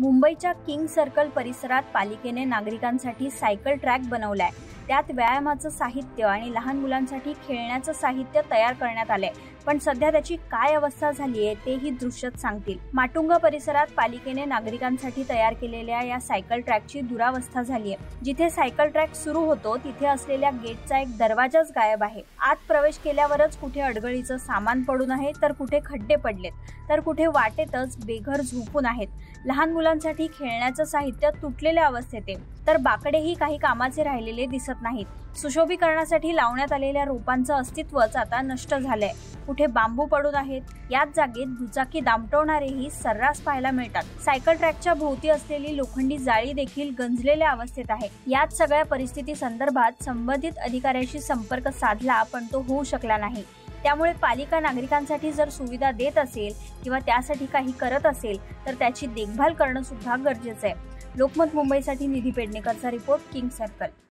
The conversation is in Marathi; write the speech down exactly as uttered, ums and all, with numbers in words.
मुंबईच्या किंग सर्कल परिसरात पालिकेने नागरिकांसाठी सायकल ट्रॅक बनवलाय। त्यात व्यायामाचं साहित्य आणि लहान मुलांसाठी खेळण्याचं साहित्य तयार करण्यात आलंय, पण सध्या त्याची काय अवस्था झाली आहे ते ही दृश्यच सांगतील। माटुंगा परिसरात पालिकेने नागरिकांसाठी तयार केलेल्या या सायकल ट्रॅकची दुरावस्था झाली आहे। जिथे सायकल ट्रॅक सुरू होतो तिथे असलेल्या गेटचा एक दरवाजाच गायब आहे। आत प्रवेश केल्यावरच कुठे अडगळीचं सामान पडून आहे, तर कुठे खड्डे पडलेत, तर कुठे वाटेतच बेघर झोपून आहेत। लहान मुलांसाठी खेळण्याचं साहित्य तुटलेल्या अवस्थेत आहे, तर बाकडेही काही कामाचे राहिलेले दिसत नाहीत। सुशोभीकरणासाठी लावण्यात आलेल्या रोपांचं अस्तित्वच आता नष्ट झालंय। कुठे बांबू पडून आहेत, याच जागेत दुचाकी दामटवणारेही सर्रास पाहायला मिळतात। सायकल ट्रॅकच्या भोवती असलेली लोखंडी जाळी देखील गंजलेल्या अवस्थेत आहे। याच सगळ्या परिस्थिती संदर्भात संबंधित अधिकाऱ्याशी संपर्क साधला, पण तो होऊ शकला नाही। त्यामुळे पालिका नागरिकांसाठी जर सुविधा देत असेल किंवा त्यासाठी काही करत असेल तर त्याची देखभाल करणं सुद्धा गरजेचं आहे। लोकमत मुंबईसाठी निधी पेडणेकरचा रिपोर्ट, किंग सर्कल।